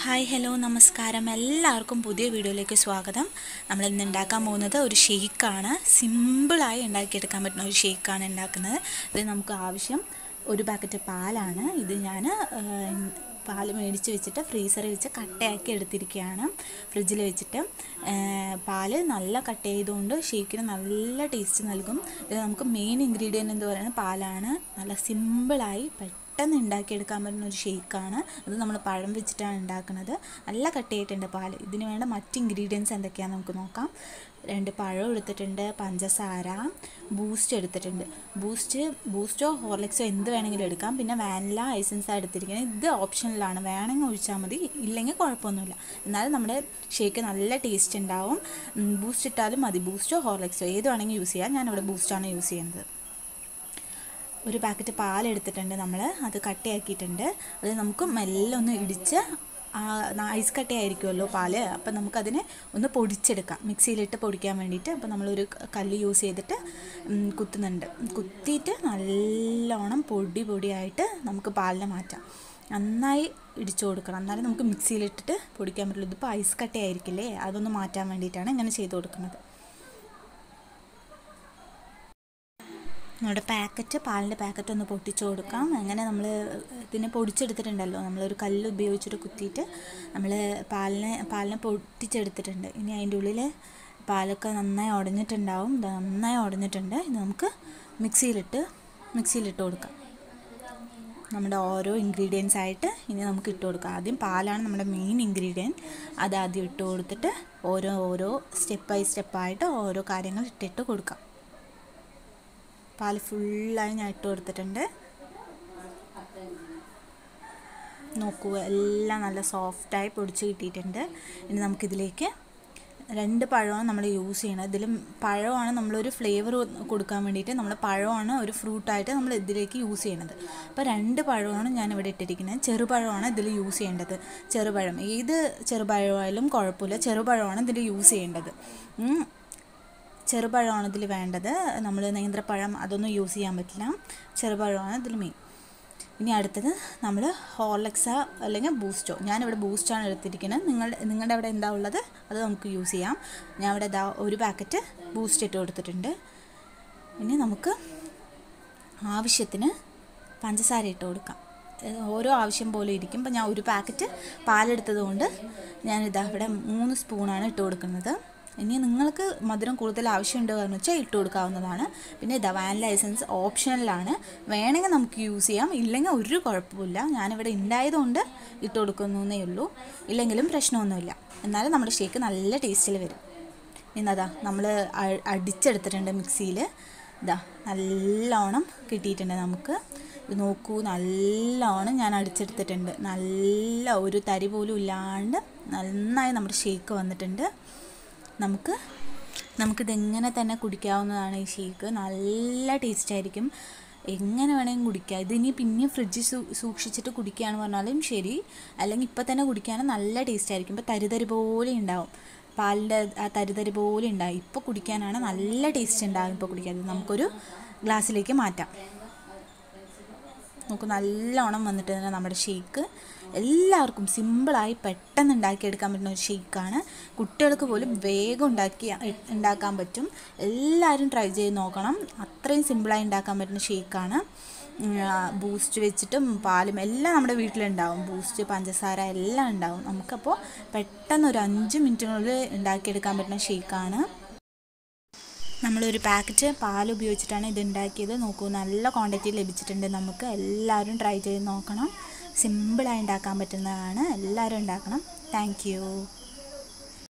Hi hello നമസ്കാരം എല്ലാവർക്കും പുതിയ വീഡിയോയിലേക്ക് സ്വാഗതം. നമ്മൾ ഇന്ന് ഉണ്ടാക്കാൻ പോകുന്നത് ഒരു ഷേക്കാണ്. സിമ്പിളായി ഉണ്ടാക്കിയെടുക്കാൻ പറ്റുന്ന ഒരു ഷേക്കാണ് ഉണ്ടാക്കുന്നത്. ഇത് നമുക്ക് ആവശ്യം ഒരു പാക്കറ്റ് പാലാണ്. ഇത് ഞാൻ പാൽ മേടിച്ച് വെച്ചിട്ട് ഫ്രീസറിൽ വെച്ച് കട്ടയാക്കി എടുത്തിരിക്കുകയാണ്. ഫ്രിഡ്ജിൽ വെച്ചിട്ട് പാല് നല്ല കട്ട് ചെയ്തുകൊണ്ട് ഷേക്കിന് നല്ല ടേസ്റ്റ് നൽകും. ഇത് നമുക്ക് മെയിൻ ഇൻഗ്രീഡിയൻ്റ് എന്ന് പറയുന്നത് പാലാണ്. നല്ല സിമ്പിളായി പെട്ടെന്ന് ഉണ്ടാക്കിയെടുക്കാൻ പറ്റുന്ന ഒരു ഷേക്കാണ്. അത് നമ്മൾ പഴം വെച്ചിട്ടാണ് ഉണ്ടാക്കുന്നത്. നല്ല കട്ടിയായിട്ടുണ്ട് പാല്. ഇതിന് വേണ്ട മറ്റ് ഇൻഗ്രീഡിയൻസ് എന്തൊക്കെയാണെന്ന് നമുക്ക് നോക്കാം. 2 പഴം എടുത്തിട്ടുണ്ട്, പഞ്ചസാര, ബൂസ്റ്റ് എടുത്തിട്ടുണ്ട്. ബൂസ്റ്റോ ഹോർലിക്സോ എന്ത് വേണമെങ്കിലും എടുക്കാം. പിന്നെ വാനില എസൻസാണ് എടുത്തിരിക്കുന്നത്. ഇത് ഓപ്ഷനിലാണ്, വേണമെങ്കിൽ ഒഴിച്ചാൽ മതി, ഇല്ലെങ്കിൽ കുഴപ്പമൊന്നുമില്ല. എന്നാലും നമ്മുടെ ഷേക്ക് നല്ല ടേസ്റ്റ് ഉണ്ടാവും. ബൂസ്റ്റ് ഇട്ടാലും മതി, ബൂസ്റ്റോ ഹോർലിക്സോ ഏത് വേണമെങ്കിൽ യൂസ് ചെയ്യാം. ഞാനിവിടെ ബൂസ്റ്റാണ് യൂസ് ചെയ്യുന്നത്. ഒരു പാക്കറ്റ് പാലെടുത്തിട്ടുണ്ട് നമ്മൾ, അത് കട്ടയാക്കിയിട്ടുണ്ട്. അത് നമുക്ക് മെല്ലെ ഒന്ന് ഇടിച്ച്, ഐസ് കട്ടയായിരിക്കുമല്ലോ പാല്, അപ്പം നമുക്കതിനെ ഒന്ന് പൊടിച്ചെടുക്കാം, മിക്സിയിലിട്ട് പൊടിക്കാൻ വേണ്ടിയിട്ട്. അപ്പോൾ നമ്മളൊരു കല്ല് യൂസ് ചെയ്തിട്ട് കുത്തുന്നുണ്ട്. കുത്തിയിട്ട് നല്ലോണം പൊടിയായിട്ട് നമുക്ക് പാലിനെ മാറ്റാം. നന്നായി ഇടിച്ചു കൊടുക്കണം, എന്നാലും നമുക്ക് മിക്സിയിലിട്ടിട്ട് പൊടിക്കാൻ പറ്റുള്ളൂ. ഇതിപ്പോൾ ഐസ് കട്ടയായിരിക്കില്ലേ, അതൊന്ന് മാറ്റാൻ വേണ്ടിയിട്ടാണ് ഇങ്ങനെ ചെയ്ത് കൊടുക്കുന്നത്. നമ്മുടെ പാലിൻ്റെ പാക്കറ്റ് ഒന്ന് പൊട്ടിച്ചു കൊടുക്കാം. അങ്ങനെ നമ്മൾ ഇതിനെ പൊടിച്ചെടുത്തിട്ടുണ്ടല്ലോ, നമ്മളൊരു കല്ല് ഉപയോഗിച്ചിട്ട് കുത്തിയിട്ട് നമ്മൾ പാലിനെ പൊട്ടിച്ചെടുത്തിട്ടുണ്ട്. ഇനി അതിൻ്റെ ഉള്ളിൽ പാലൊക്കെ നന്നായി ഉടഞ്ഞിട്ടുണ്ടാവും. നന്നായി ഉടഞ്ഞിട്ടുണ്ട്. ഇത് നമുക്ക് മിക്സിയിലിട്ട് കൊടുക്കാം. നമ്മുടെ ഓരോ ഇൻഗ്രീഡിയൻസ് ആയിട്ട് ഇനി നമുക്ക് ഇട്ട് കൊടുക്കാം. ആദ്യം പാലാണ് നമ്മുടെ മെയിൻ ഇൻഗ്രീഡിയൻറ്റ്. അത് ആദ്യം ഇട്ട് കൊടുത്തിട്ട് ഓരോ സ്റ്റെപ്പായിട്ട് ഓരോ കാര്യങ്ങൾ ഇട്ടിട്ട് കൊടുക്കാം. പാൽ ഫുള്ളായി ഞാൻ ഇട്ട് കൊടുത്തിട്ടുണ്ട്. നോക്കൂ, എല്ലാം നല്ല സോഫ്റ്റായി പൊടിച്ച് കിട്ടിയിട്ടുണ്ട്. ഇനി നമുക്കിതിലേക്ക് 2 പഴമാണ് നമ്മൾ യൂസ് ചെയ്യണത്. ഇതിലും പഴമാണ് നമ്മളൊരു ഫ്ലേവർ കൊടുക്കാൻ വേണ്ടിയിട്ട്, നമ്മൾ പഴമാണ് ഒരു ഫ്രൂട്ടായിട്ട് നമ്മൾ ഇതിലേക്ക് യൂസ് ചെയ്യണത്. അപ്പോൾ 2 പഴമാണ് ഞാനിവിടെ ഇട്ടിരിക്കുന്നത്. ചെറുപഴമാണ് ഇതിൽ യൂസ് ചെയ്യേണ്ടത്. ചെറുപഴം, ഏത് ചെറുപഴമായാലും കുഴപ്പമില്ല, ചെറുപഴമാണ് ഇതിൽ യൂസ് ചെയ്യേണ്ടത്. ചെറുപഴമാണ് ഇതിൽ വേണ്ടത്. നമ്മൾ നേന്ത്രപ്പഴം അതൊന്നും യൂസ് ചെയ്യാൻ പറ്റില്ല. ചെറുപഴമാണ് ഇതിൽ മെയിൻ. ഇനി അടുത്തത് നമ്മൾ ഹോർലിക്സ് അല്ലെങ്കിൽ ബൂസ്റ്റോ, ഞാനിവിടെ ബൂസ്റ്റാണ് എടുത്തിരിക്കുന്നത്. നിങ്ങളുടെ അവിടെ എന്താ ഉള്ളത് അത് നമുക്ക് യൂസ് ചെയ്യാം. ഞാൻ ഇവിടെ ഒരു പാക്കറ്റ് ബൂസ്റ്റ് ഇട്ട് കൊടുത്തിട്ടുണ്ട്. ഇനി നമുക്ക് ആവശ്യത്തിന് പഞ്ചസാര ഇട്ട് കൊടുക്കാം. ഓരോ ആവശ്യം പോലെ ഇരിക്കും. ഇപ്പോൾ ഞാൻ ഒരു പാക്കറ്റ് പാലെടുത്തത് കൊണ്ട് ഇവിടെ 3 സ്പൂണാണ് ഇട്ട് കൊടുക്കുന്നത്. ഇനി നിങ്ങൾക്ക് മധുരം കൂടുതൽ ആവശ്യമുണ്ടോ എന്ന് വെച്ചാൽ ഇട്ട് കൊടുക്കാവുന്നതാണ്. പിന്നെ വാനില എസൻസ് ഓപ്ഷണലാണ്, വേണമെങ്കിൽ നമുക്ക് യൂസ് ചെയ്യാം, ഇല്ലെങ്കിൽ ഒരു കുഴപ്പമില്ല. ഞാനിവിടെ ഉണ്ടായതുകൊണ്ട് ഇട്ട് കൊടുക്കുന്നേ ഉള്ളൂ, ഇല്ലെങ്കിലും പ്രശ്നമൊന്നുമില്ല. എന്നാലും നമ്മുടെ ഷേക്ക് നല്ല ടേസ്റ്റിൽ വരും. ഇന്നതാ നമ്മൾ അടിച്ചെടുത്തിട്ടുണ്ട് മിക്സിയിൽ. നല്ലോണം കിട്ടിയിട്ടുണ്ട് നമുക്ക്. ഇത് നോക്കൂ, നല്ലോണം ഞാൻ അടിച്ചെടുത്തിട്ടുണ്ട്. നല്ല ഒരു തരി പോലും ഇല്ലാണ്ട് നന്നായി നമ്മുടെ ഷേക്ക് വന്നിട്ടുണ്ട്. നമുക്കിതെങ്ങനെ തന്നെ കുടിക്കാവുന്നതാണ്. ഈ ഷേക്ക് നല്ല ടേസ്റ്റായിരിക്കും, എങ്ങനെ വേണമെങ്കിലും കുടിക്കാം. ഇതിനി പിന്നെ ഫ്രിഡ്ജിൽ സൂക്ഷിച്ചിട്ട് കുടിക്കുകയാണെന്ന് പറഞ്ഞാലും ശരി, അല്ലെങ്കിൽ ഇപ്പം തന്നെ കുടിക്കുകയാണെങ്കിൽ നല്ല ടേസ്റ്റായിരിക്കും. ഇപ്പോൾ തരി പോലെ ഉണ്ടാവും, പാലിൻ്റെ ആ തരി പോലെ ഉണ്ടാവും. ഇപ്പോൾ കുടിക്കാനാണ് നല്ല ടേസ്റ്റ് ഉണ്ടാകും. ഇപ്പോൾ കുടിക്കാൻ നമുക്കൊരു ഗ്ലാസ്സിലേക്ക് മാറ്റാം. നമുക്ക് നല്ലോണം വന്നിട്ട് തന്നെ നമ്മുടെ ഷേക്ക് എല്ലാവർക്കും സിമ്പിളായി പെട്ടെന്ന് ഉണ്ടാക്കിയെടുക്കാൻ പറ്റുന്ന ഒരു ഷേക്കാണ്. കുട്ടികൾക്ക് പോലും വേഗം ഉണ്ടാക്കാൻ പറ്റും. എല്ലാവരും ട്രൈ ചെയ്ത് നോക്കണം. അത്രയും സിമ്പിളായി ഉണ്ടാക്കാൻ പറ്റുന്ന ഷേക്കാണ്. ബൂസ്റ്റ് വെച്ചിട്ടും പാലും എല്ലാം നമ്മുടെ വീട്ടിലുണ്ടാവും. ബൂസ്റ്റ്, പഞ്ചസാര എല്ലാം ഉണ്ടാവും. നമുക്കപ്പോൾ പെട്ടെന്ന് ഒരു 5 മിനിറ്റിനുള്ളിൽ ഉണ്ടാക്കിയെടുക്കാൻ പറ്റുന്ന ഷേക്കാണ്. നമ്മളൊരു പാക്കറ്റ് പാൽ ഉപയോഗിച്ചിട്ടാണ് ഇത് ഉണ്ടാക്കിയത്. നോക്കൂ, നല്ല ക്വാണ്ടിറ്റി ലഭിച്ചിട്ടുണ്ട് നമുക്ക്. എല്ലാവരും ട്രൈ ചെയ്ത് നോക്കണം. സിമ്പിളായി ഉണ്ടാക്കാൻ പറ്റുന്നതാണ്. എല്ലാവരും ഉണ്ടാക്കണം. Thank U.